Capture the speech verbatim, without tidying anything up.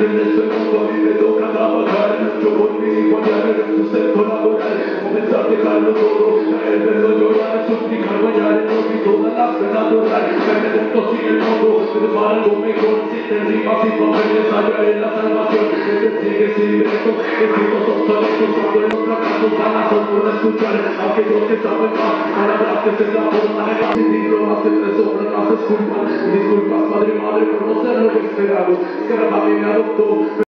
en este mundo a mí me toca trabajar, yo por mí guardar el sustento laboral, comenzar a dejarlo todo, caer, verlo llorar, suplicar, guayar el odio y toda la pena llorar, me pregunto si el mundo es para algo mejor, si te rimas y papeles hallaré la salvación, que te sigue sin beso, escritos obsoletos, cuando en los fracasos ganas por escuchar, aquellos que saben más, palabras que se transforman en sin diplomas que te sobran las disculpas, disculpas padre y madre por no ser lo que esperaba, que a mí me adoptó.